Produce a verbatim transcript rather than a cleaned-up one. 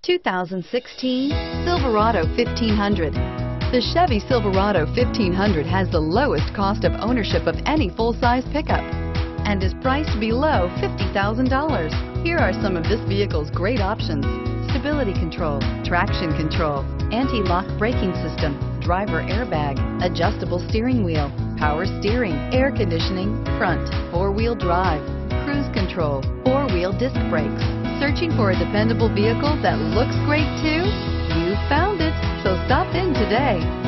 two thousand sixteen Silverado fifteen hundred. The Chevy Silverado fifteen hundred has the lowest cost of ownership of any full-size pickup and is priced below fifty thousand dollars. Here are some of this vehicle's great options: stability control, traction control, anti-lock braking system, driver airbag, adjustable steering wheel, power steering, air conditioning, front, four-wheel drive, cruise control, four-wheel disc brakes. Searching for a dependable vehicle that looks great too? You found it, so stop in today.